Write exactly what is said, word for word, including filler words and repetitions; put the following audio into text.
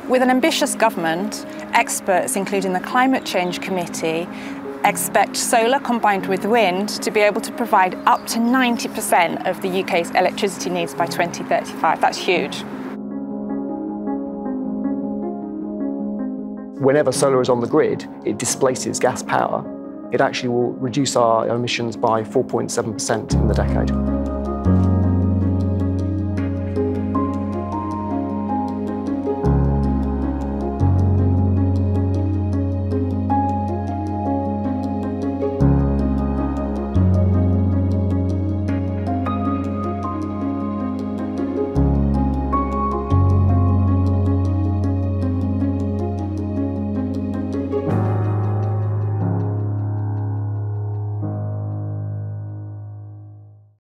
With an ambitious government, experts, including the Climate Change Committee, expect solar combined with wind to be able to provide up to ninety percent of the U K's electricity needs by twenty thirty-five. That's huge. Whenever solar is on the grid, it displaces gas power. It actually will reduce our emissions by four point seven percent in the decade.